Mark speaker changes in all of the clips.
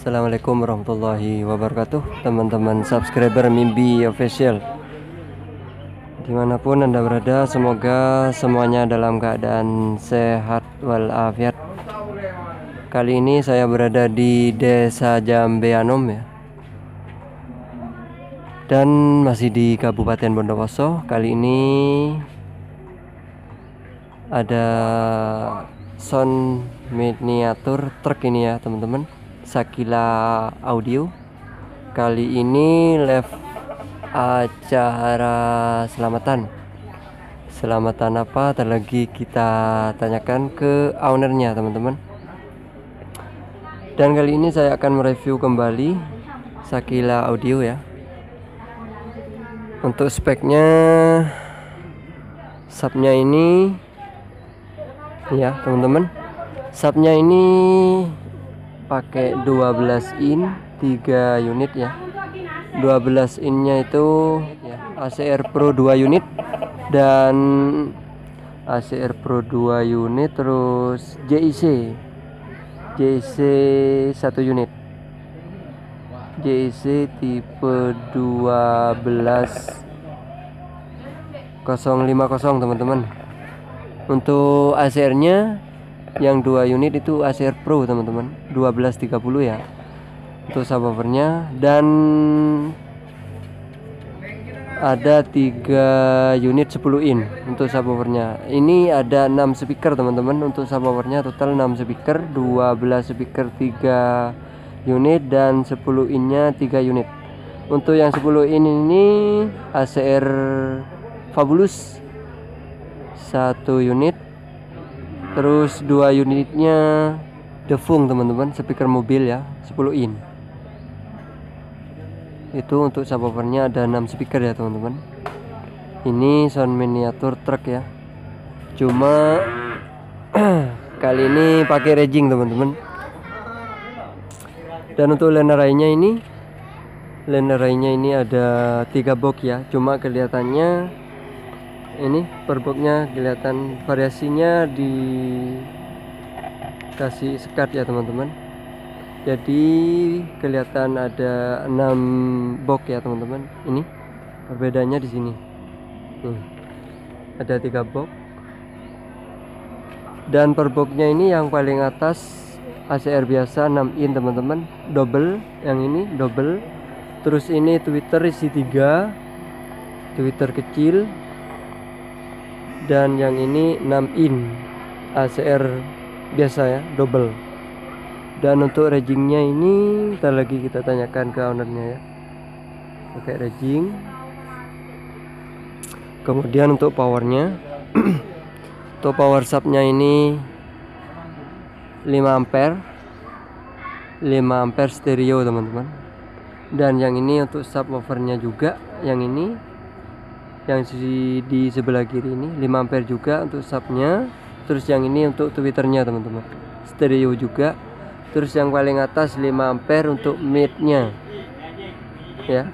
Speaker 1: Assalamualaikum warahmatullahi wabarakatuh, teman-teman subscriber Mimbi Official dimanapun anda berada. Semoga semuanya dalam keadaan sehat walafiat. Kali ini saya berada di Desa Jambeanom ya, dan masih di Kabupaten Bondowoso. Kali ini ada sound miniatur truk ini ya teman-teman, Sakila Audio. Kali ini live acara selamatan apa lagi kita tanyakan ke ownernya teman-teman. Dan kali ini saya akan mereview kembali Sakila Audio ya. Untuk speknya, subnya ini ya teman-teman, subnya ini pakai 12 in 3 unit ya. 12 innya itu ya, ACR Pro 2 unit dan ACR Pro 2 unit, terus JIC 1 unit, JIC tipe 12050 teman-teman. Untuk ACR nya yang 2 unit itu ACR Pro teman-teman, 1230 ya untuk subwoofernya. Dan ada 3 unit 10 in untuk subwoofernya. Ini ada 6 speaker teman-teman. Untuk subwoofernya total 6 speaker, 12 speaker 3 unit dan 10 innya 3 unit. Untuk yang 10 in ini ACR Fabulous 1 unit, terus 2 unitnya Defung teman-teman, speaker mobil ya, 10 in. Itu untuk subwoofernya ada 6 speaker ya teman-teman. Ini sound miniatur truk ya, cuma kali ini pakai raging teman-teman. Dan untuk line array-nya ini ada 3 box ya, cuma kelihatannya ini per boxnya kelihatan variasinya dikasih sekat ya teman-teman. Jadi kelihatan ada 6 box ya teman-teman. Ini perbedaannya di sini. Ada 3 box. Dan per boxnya ini yang paling atas ACR biasa 6 in teman-teman, double. Yang ini double. Terus ini Twitter isi 3, Twitter kecil. Dan yang ini 6 in ACR biasa ya, double. Dan untuk ragingnya ini ntar lagi kita tanyakan ke ownernya ya, pakai raging. Kemudian untuk powernya untuk power subnya ini 5 ampere stereo teman-teman. Dan yang ini untuk subwoofernya juga, yang ini yang di sebelah kiri ini 5 ampere juga untuk subnya. Terus yang ini untuk twitternya teman-teman, stereo juga. Terus yang paling atas 5 ampere untuk midnya ya.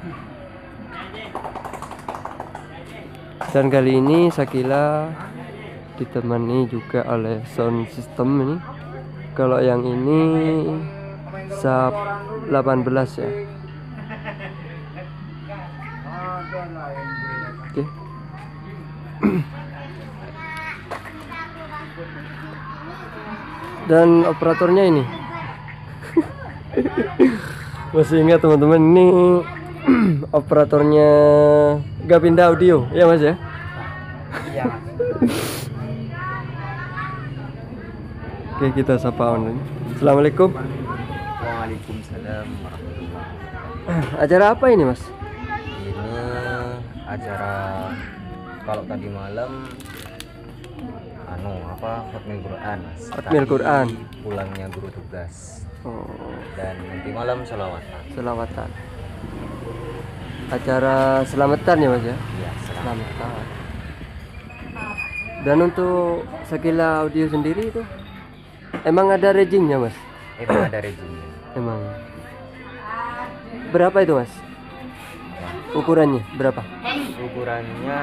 Speaker 1: Dan kali ini Sakila ditemani juga oleh sound system ini. Kalau yang ini sub 18 ya. Oke. Dan operatornya ini masih ingat teman-teman, ini operatornya Gapinda Audio ya mas ya. Iya. Oke, kita sapa ownernya. Assalamualaikum.
Speaker 2: Waalaikumsalam warahmatullahi.
Speaker 1: Acara apa ini mas?
Speaker 2: Ini acara, kalau tadi malam Khatmil Quran.
Speaker 1: Khatmil Quran.
Speaker 2: Pulangnya guru tugas.
Speaker 1: Oh.
Speaker 2: Dan nanti malam selawatan.
Speaker 1: Acara selamatan ya mas ya?
Speaker 2: Iya,
Speaker 1: selamatan. Dan untuk Sakila Audio sendiri itu emang ada ragingnya mas?
Speaker 2: Emang ada ragingnya.
Speaker 1: Emang. Berapa itu mas? Ukurannya berapa?
Speaker 2: Ukurannya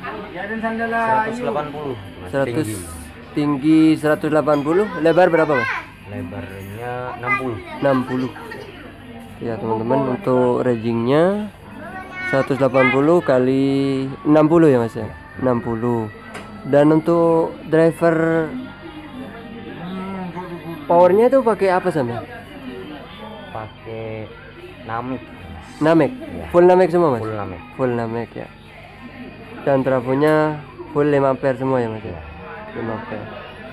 Speaker 2: 180.
Speaker 1: 100 tinggi 180, lebar berapa mas?
Speaker 2: Lebarnya 60.
Speaker 1: Ya teman-teman, untuk ragingnya 180 kali 60 ya mas ya, 60. Dan untuk driver powernya itu pakai apa sama?
Speaker 2: Pakai Namek.
Speaker 1: Namek,
Speaker 2: Ya.
Speaker 1: full Namek semua mas?
Speaker 2: Full Namek.
Speaker 1: Full Namek ya. Dan trafonya full 5 ampere semua ya mas ya?
Speaker 2: Ya.
Speaker 1: 5 ampere.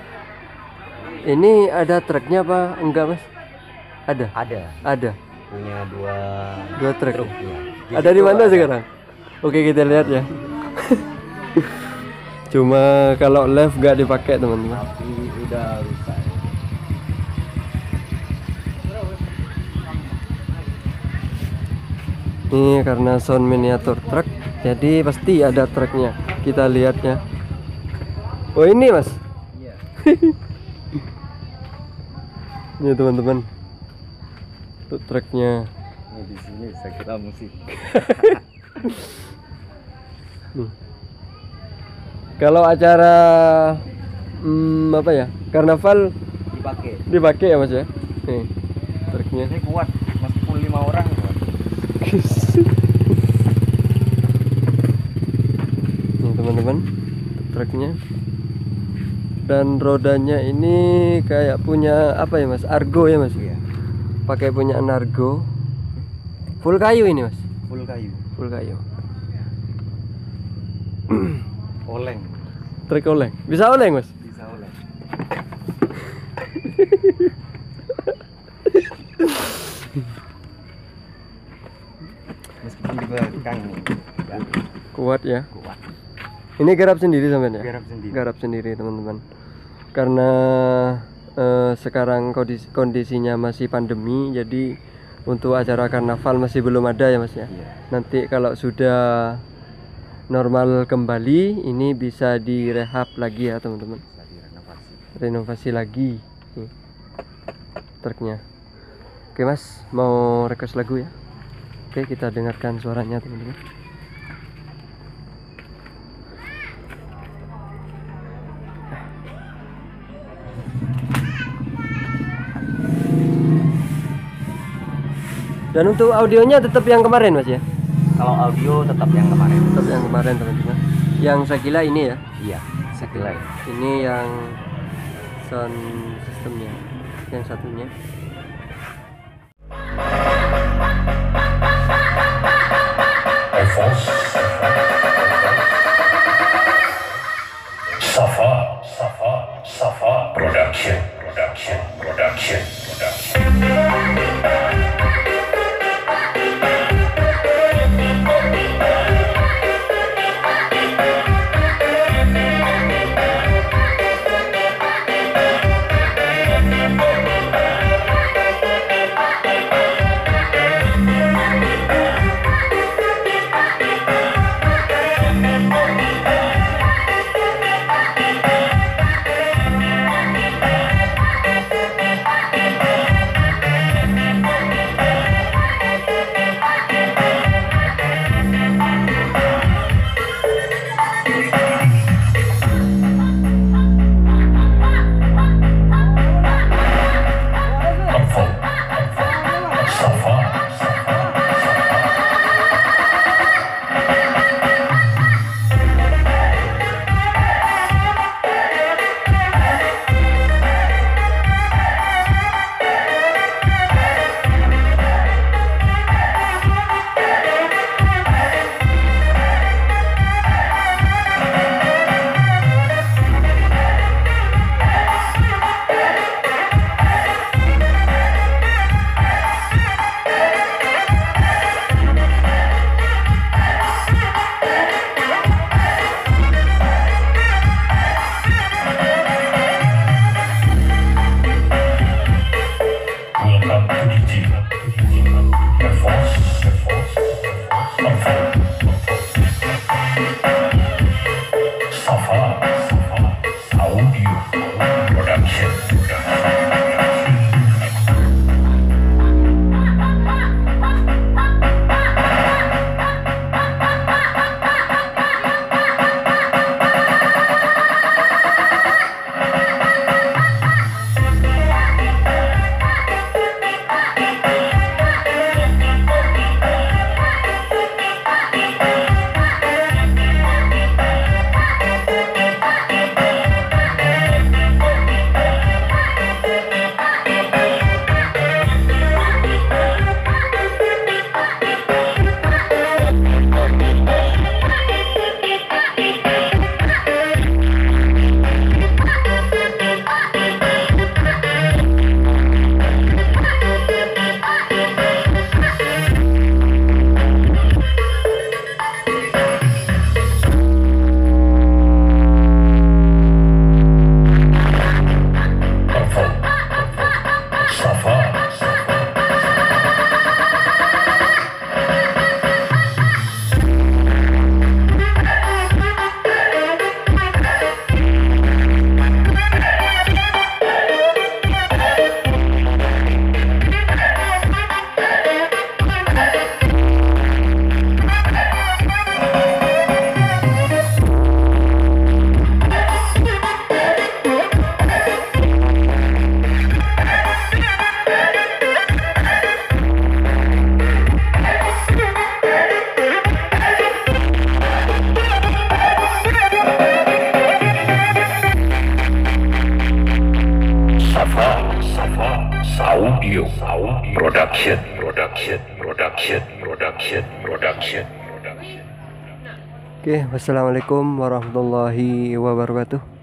Speaker 1: Ini ada truknya apa enggak mas? Ada? Ada.
Speaker 2: Punya
Speaker 1: Dua truk.
Speaker 2: ya.
Speaker 1: Ada di mana sekarang? Oke, kita lihat ya. Cuma kalau live nggak dipakai teman-teman.
Speaker 2: Tapi udah rusak.
Speaker 1: Ini karena sound miniatur truk, jadi pasti ada truknya. Kita lihatnya. Oh ini mas.
Speaker 2: Iya.
Speaker 1: Ini teman-teman. Untuk truknya.
Speaker 2: Ini di sini saya kira musik.
Speaker 1: Kalau acara apa ya, karnaval dipakai ya mas ya. Nih truknya.
Speaker 2: Ini kuat, meskipun 5 orang kuat.
Speaker 1: Nih teman-teman, truknya. Dan rodanya ini kayak punya apa ya mas, Argo ya mas.
Speaker 2: Iya.
Speaker 1: Pakai punya Argo. Full kayu ini mas.
Speaker 2: Full kayu.
Speaker 1: Full kayu.
Speaker 2: Oleng.
Speaker 1: Truk oleng. Bisa oleng mas?
Speaker 2: Bisa oleng. Meskipun di belakang nih.
Speaker 1: Kuat ya.
Speaker 2: Kuat.
Speaker 1: Ini garap sendiri sampean ya?
Speaker 2: Garap sendiri.
Speaker 1: Garap sendiri teman-teman. Karena sekarang kondisinya masih pandemi, jadi untuk acara karnaval masih belum ada ya mas ya.
Speaker 2: Iya.
Speaker 1: Nanti kalau sudah normal kembali, ini bisa direhab lagi ya teman-teman.
Speaker 2: Bisa direnovasi.
Speaker 1: Renovasi lagi nih, truknya. Oke mas, mau request lagu ya? Oke, kita dengarkan suaranya teman-teman. Dan untuk audionya tetap yang kemarin mas ya?
Speaker 2: Kalau audio tetap yang kemarin.
Speaker 1: Tetap yang kemarin teman-teman. Yang saya kira ini ya?
Speaker 2: Iya, sekilas.
Speaker 1: Ini yang sound systemnya, yang satunya.
Speaker 3: Safa production. Safa Audio Production.
Speaker 1: Oke, wassalamualaikum warahmatullahi wabarakatuh.